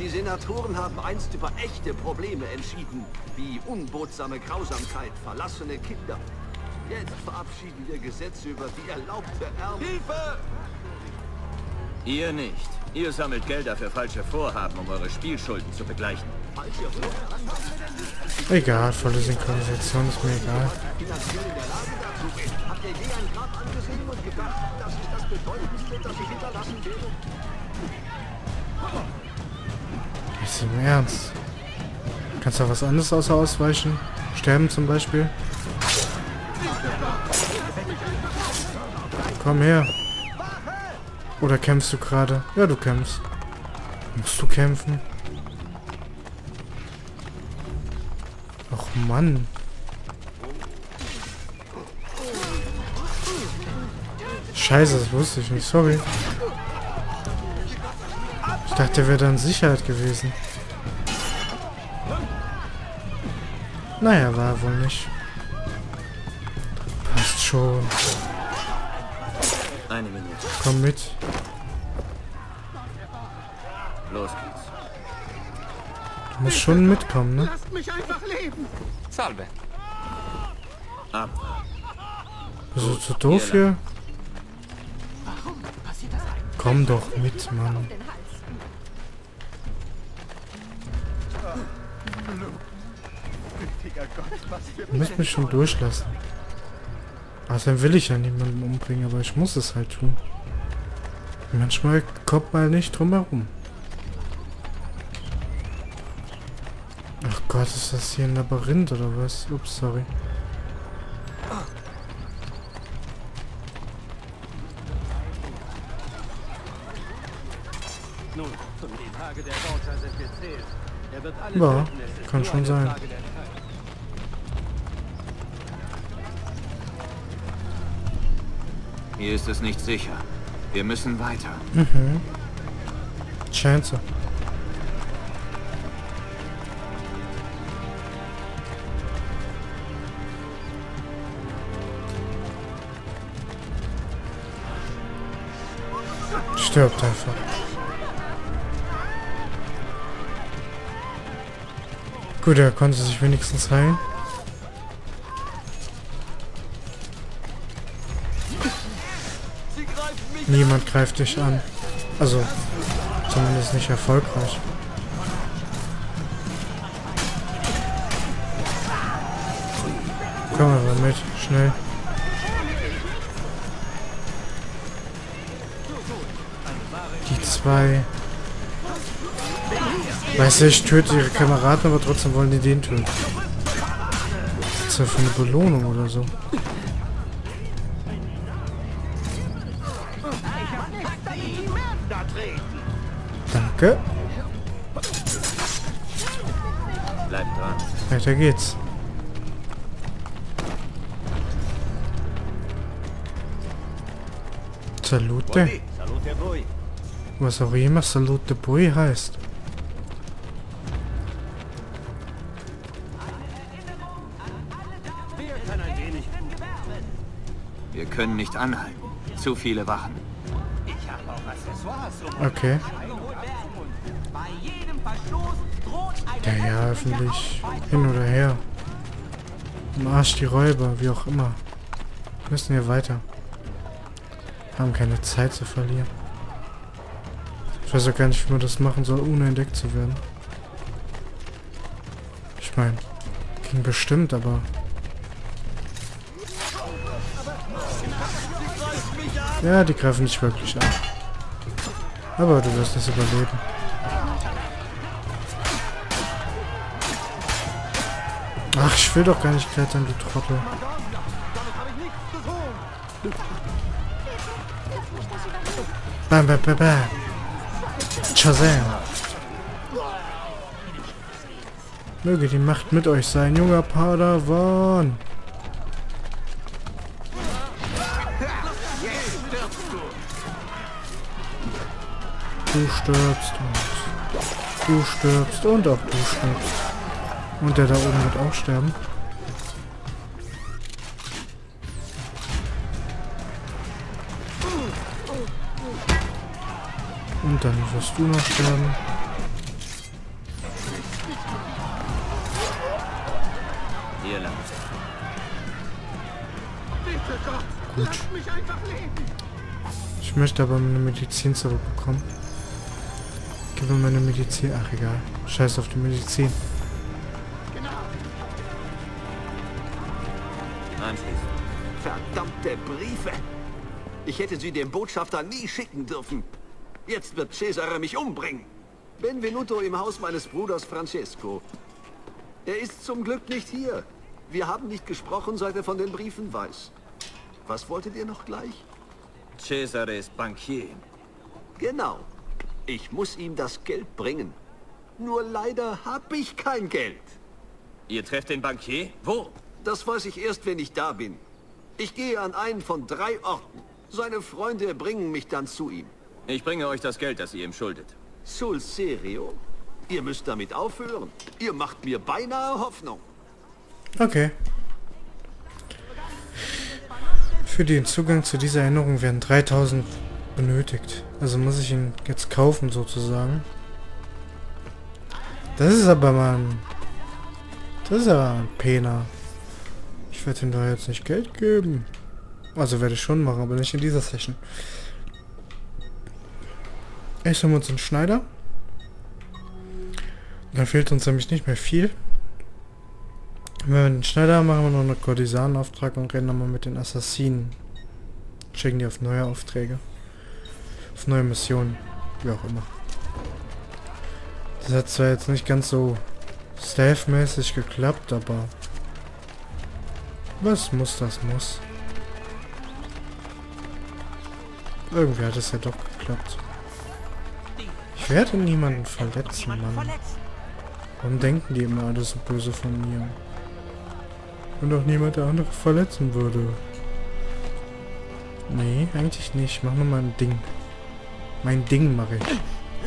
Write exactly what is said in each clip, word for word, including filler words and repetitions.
Die Senatoren haben einst über echte Probleme entschieden, wie unbehutsame Grausamkeit, verlassene Kinder. Jetzt verabschieden wir Gesetze über die erlaubte Ärmel. Hilfe! Ihr nicht. Ihr sammelt Gelder für falsche Vorhaben, um eure Spielschulden zu begleichen. Egal, volle Synchronisation ist mir egal. Habt ihr je ein Grab angesehen und gedacht, das ist das Bedeutendste, das ich hinterlassen werde? Ist im Ernst? Kannst du was anderes außer ausweichen? Sterben zum Beispiel? Komm her. Oder kämpfst du gerade? Ja, du kämpfst. Musst du kämpfen? Ach Mann. Scheiße, das wusste ich nicht. Sorry. Ich dachte, er wäre da in Sicherheit gewesen. Naja, war wohl nicht. Passt schon. Eine Minute. Komm mit. Los geht's. Du musst schon mitkommen, ne? Lasst mich einfach leben! Salve. Ab. Bist du zu doof hier? Komm doch mit, Mann. Du musst mich schon durchlassen. Außerdem will ich ja niemanden umbringen, aber ich muss es halt tun. Manchmal kommt man nicht drum herum. Ach Gott, ist das hier ein Labyrinth oder was? Ups, sorry. Ja, kann schon sein. Hier ist es nicht sicher. Wir müssen weiter. Mhm. Scheint so. Stirbt einfach. Gut, er konnte sich wenigstens heilen. Niemand greift dich an. Also, zumindest nicht erfolgreich. Komm aber mit, schnell. Die zwei. Weißt du, ich töte ihre Kameraden, aber trotzdem wollen die den töten. Das ist ja für eine Belohnung oder so. Danke. Bleibt dran. Weiter geht's. Salute. Was auch immer Salute Boy heißt. Wir können nicht anhalten. Zu viele Wachen. Okay. Ja, ja, öffentlich. Hin oder her. Im Arsch die Räuber, wie auch immer. Wir müssen hier weiter. Haben keine Zeit zu verlieren. Ich weiß auch gar nicht, wie man das machen soll, ohne entdeckt zu werden. Ich meine, ging bestimmt, aber... Ja, die greifen nicht wirklich an. Aber du wirst es überleben. Ach, ich will doch gar nicht klettern, du Trottel. Bam, bam, bam, bam. Shazam. Möge die Macht mit euch sein, junger Padawan. Du stirbst und du stirbst und auch du stirbst. Und der da oben wird auch sterben. Und dann wirst du noch sterben. Hier lang. Bitte Gott, Gut. lass mich einfach leben. Ich möchte aber meine Medizin zurückbekommen. Gib mir meine Medizin. Ach, egal. Scheiß auf die Medizin. Anschließend. Verdammte Briefe. Ich hätte sie dem Botschafter nie schicken dürfen. Jetzt wird Cesare mich umbringen. Benvenuto im Haus meines Bruders Francesco. Er ist zum Glück nicht hier. Wir haben nicht gesprochen, seit er von den Briefen weiß. Was wolltet ihr noch gleich? Cesare ist Bankier. Genau. Ich muss ihm das Geld bringen. Nur leider habe ich kein Geld. Ihr trefft den Bankier? Wo? Das weiß ich erst, wenn ich da bin. Ich gehe an einen von drei Orten. Seine Freunde bringen mich dann zu ihm. Ich bringe euch das Geld, das ihr ihm schuldet. Sul serio? Ihr müsst damit aufhören. Ihr macht mir beinahe Hoffnung. Okay. Für den Zugang zu dieser Erinnerung werden dreitausend benötigt. Also muss ich ihn jetzt kaufen, sozusagen. Das ist aber mal ein... Das ist aber ein Pena. Ich werde ihm da jetzt nicht Geld geben. Also werde ich schon machen, aber nicht in dieser Session. Jetzt haben wir uns einen Schneider. Da fehlt uns nämlich nicht mehr viel. Wenn wir den Schneider haben, machen wir noch einen Kurtisanenauftrag und reden nochmal mit den Assassinen. Schicken die auf neue Aufträge. Auf neue Missionen. Wie auch immer. Das hat zwar jetzt nicht ganz so stealth-mäßig geklappt, aber... Was muss, das muss. Irgendwie hat es ja doch geklappt. Ich werde niemanden verletzen, Mann. Warum denken die immer alles so böse von mir? Und auch niemand der andere verletzen würde. Nee, eigentlich nicht. Mach nur mal ein Ding. Mein Ding mache ich.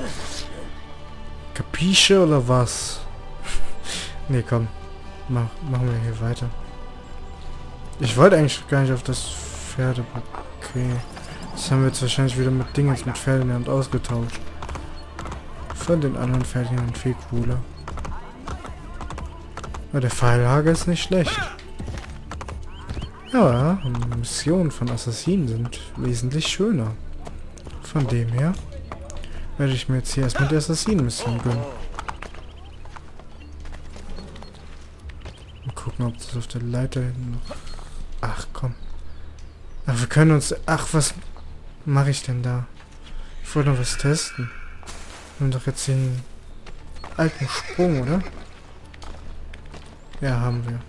Kapische oder was? Nee, komm. Mach, machen wir hier weiter. Ich wollte eigentlich gar nicht auf das Pferde. Okay. Das haben wir jetzt wahrscheinlich wieder mit Dingens mit Ferdinand ausgetauscht. Von den anderen Ferdinand viel cooler. Aber der Pfeillager ist nicht schlecht. Ja, Missionen von Assassinen sind wesentlich schöner. Von dem her werde ich mir jetzt hier erstmal die Assassinen-Mission gönnen. Mal gucken, ob das auf der Leiter hinten noch... Ach, komm. Ach, wir können uns... Ach, was mache ich denn da? Ich wollte noch was testen. Wir haben doch jetzt den alten Sprung, oder? Ja, haben wir.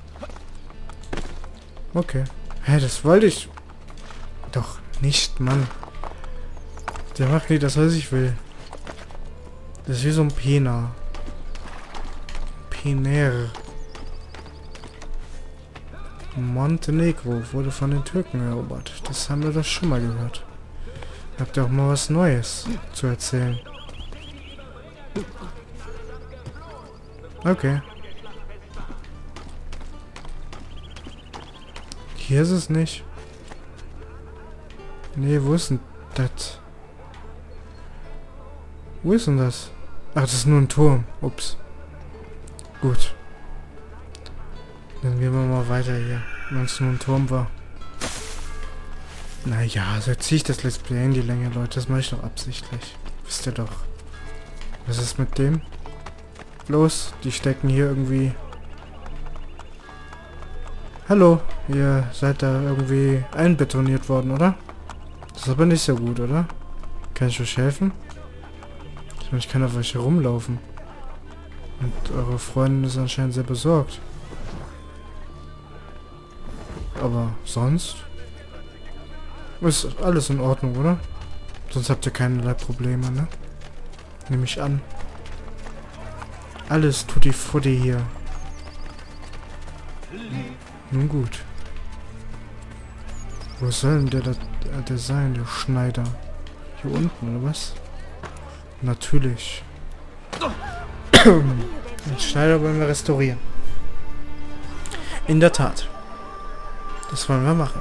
Okay. Hä, das wollte ich... Doch nicht, Mann. Der macht nicht das, was ich will. Das ist wie so ein Pena. Pener. Montenegro wurde von den Türken erobert. Das haben wir doch schon mal gehört. Habt ihr auch mal was Neues zu erzählen? Okay. Hier ist es nicht. Nee, wo ist denn das? Wo ist denn das? Ach, das ist nur ein Turm. Ups. Gut. Dann gehen wir mal weiter hier. Wenn es nur ein Turm war. Naja, so ziehe ich das Let's Play in die Länge, Leute. Das mache ich doch absichtlich. Wisst ihr doch. Was ist mit dem? Los, die stecken hier irgendwie... Hallo, ihr seid da irgendwie einbetoniert worden, oder? Das ist aber nicht so gut, oder? Kann ich euch helfen? Ich meine, ich kann auf euch herumlaufen. Und eure Freundin ist anscheinend sehr besorgt. Aber sonst... Ist alles in Ordnung, oder? Sonst habt ihr keinerlei Probleme, ne? Nehme ich an. Alles tutti frutti hier. Nun gut. Wo soll denn der, der, der sein, der Schneider? Hier unten, oder was? Natürlich. Den Schneider wollen wir restaurieren. In der Tat. Das wollen wir machen.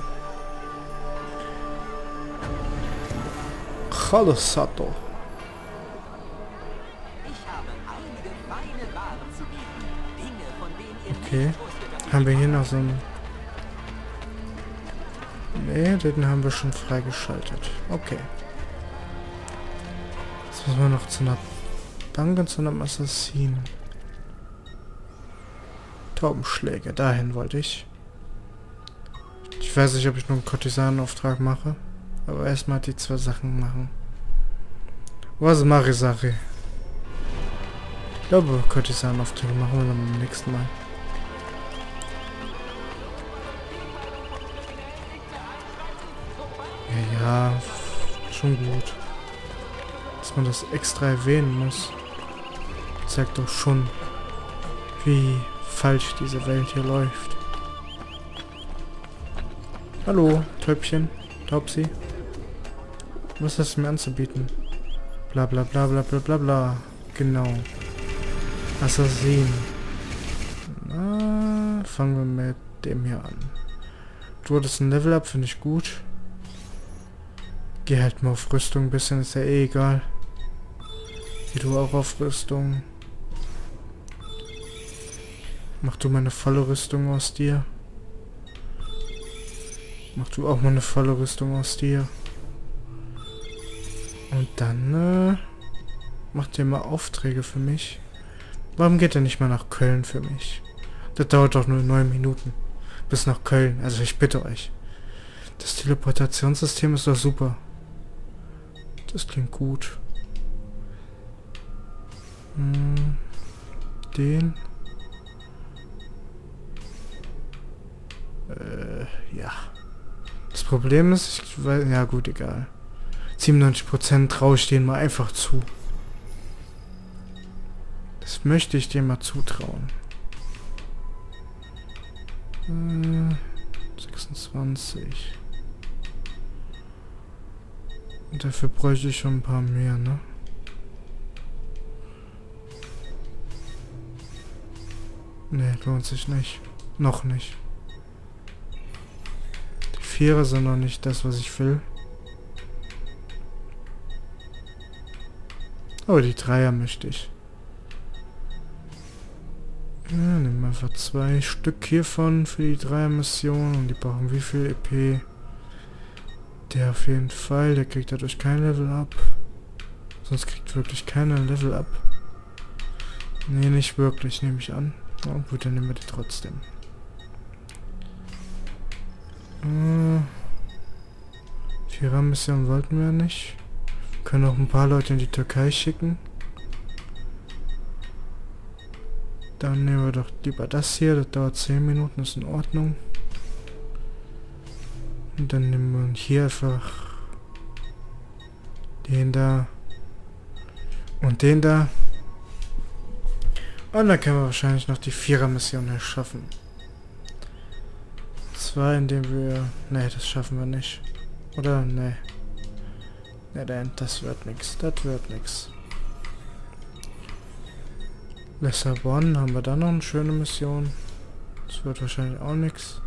Hallo Sato. Okay. Haben wir hier noch so einen... Ne, den haben wir schon freigeschaltet. Okay. Jetzt müssen wir noch zu einer Bank und zu einem Assassinen. Taubenschläge, dahin wollte ich. Ich weiß nicht, ob ich nur einen Kurtisanenauftrag mache. Aber erstmal die zwei Sachen machen. Was mache ich, Sache? Ich glaube, Kurtisanenaufträge machen wir dann beim nächsten Mal. Ja, ja, schon gut. Dass man das extra erwähnen muss. Zeigt doch schon, wie falsch diese Welt hier läuft. Hallo, Täubchen, Taubsi. Was hast du mir anzubieten? Bla bla bla bla bla bla bla. Genau. Assassin. Na, fangen wir mit dem hier an. Du hattest ein Level Up, finde ich gut. Geh halt mal auf Rüstung ein bisschen, ist ja eh egal. Geh du auch auf Rüstung. Mach du mal eine volle Rüstung aus dir. Mach du auch mal eine volle Rüstung aus dir. Und dann, äh, macht ihr mal Aufträge für mich. Warum geht er nicht mal nach Köln für mich? Das dauert doch nur neun Minuten. Bis nach Köln. Also ich bitte euch. Das Teleportationssystem ist doch super. Das klingt gut. Hm, den. Äh, ja. Das Problem ist, ich weiß, ja gut, egal. siebenundneunzig Prozent traue ich denen mal einfach zu. Das möchte ich dir mal zutrauen. Äh, sechsundzwanzig. Und dafür bräuchte ich schon ein paar mehr, ne? Ne, lohnt sich nicht. Noch nicht. Die Vierer sind noch nicht das, was ich will. Aber die Dreier möchte ich. Ja, nehmen wir einfach zwei Stück hiervon für die Dreier-Mission. Und die brauchen wie viel E P? Der auf jeden Fall. Der kriegt dadurch kein Level Up. Sonst kriegt wirklich keiner Level Up. Nee, nicht wirklich, nehme ich an. Oh, gut, dann nehmen wir die trotzdem. Äh, Vierer-Mission wollten wir nicht. Wir können auch ein paar Leute in die Türkei schicken. Dann nehmen wir doch lieber das hier. Das dauert zehn Minuten, ist in Ordnung. Und dann nehmen wir hier einfach den da und den da. Und dann können wir wahrscheinlich noch die Vierer-Mission hier schaffen. Zwar indem wir... Ne, das schaffen wir nicht. Oder? Ne. Ne, denn das wird nix. Das wird nix. Lissabon, haben wir da noch eine schöne Mission. Das wird wahrscheinlich auch nix.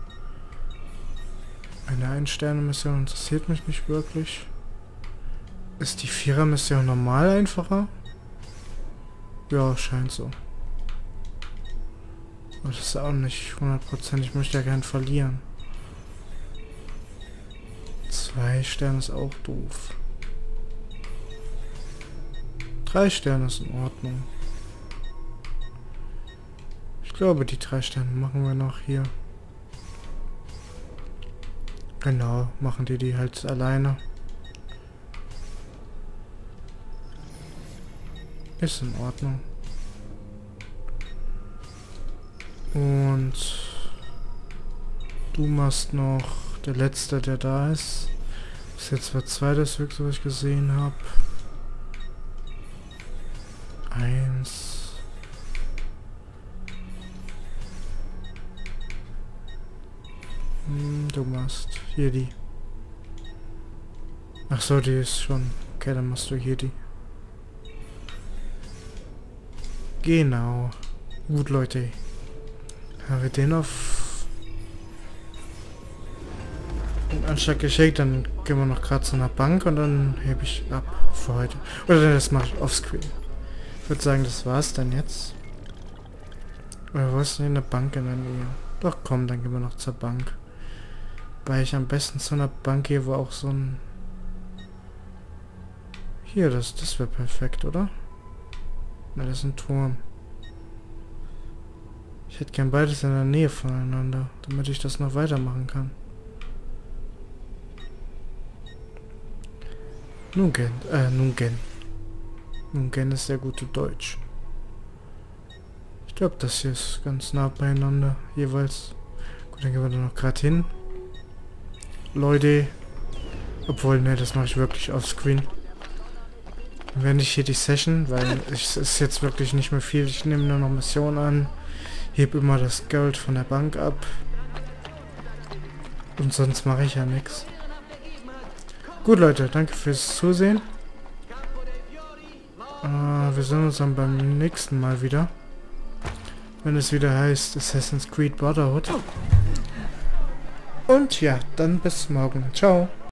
Eine Ein-Sterne-Mission interessiert mich nicht wirklich. Ist die Vierer-Mission normal einfacher? Ja, scheint so. Aber das ist auch nicht hundert Prozent. Ich möchte ja gern verlieren. Zwei Sterne ist auch doof. Drei Sterne ist in Ordnung. Ich glaube, die drei Sterne machen wir noch hier. Genau, machen die die halt alleine. Ist in Ordnung. Und du machst noch der letzte, der da ist. Bis jetzt war zwei das höchste, was ich gesehen habe. Eins. Hm, du machst hier die. Ach so, die ist schon. Okay, dann machst du hier die. Genau. Gut, Leute. Haben wir den auf den Anschlag geschickt, dann gehen wir noch gerade zu einer Bank und dann hebe ich ab für heute. Oder das mache ich offscreen. Ich würde sagen, das war's dann jetzt. Oder wo ist denn eine Bank in der Nähe? Doch komm, dann gehen wir noch zur Bank. Weil ich am besten zu einer Bank gehe, wo auch so ein... Hier, das, das wäre perfekt, oder? Na, das ist ein Turm. Ich hätte gern beides in der Nähe voneinander, damit ich das noch weitermachen kann. Nungen, äh, Nungen. Nungen ist sehr gute Deutsch. Ich glaube, das hier ist ganz nah beieinander, jeweils. Gut, dann gehen wir da noch gerade hin. Leute. Obwohl, ne, das mache ich wirklich offscreen. Dann wende ich hier die Session, weil es ist jetzt wirklich nicht mehr viel. Ich nehme nur noch Missionen an. Heb immer das Geld von der Bank ab. Und sonst mache ich ja nichts. Gut, Leute, danke fürs Zusehen. Äh, wir sehen uns dann beim nächsten Mal wieder. Wenn es wieder heißt Assassin's Creed Brotherhood. Und ja, dann bis morgen. Ciao.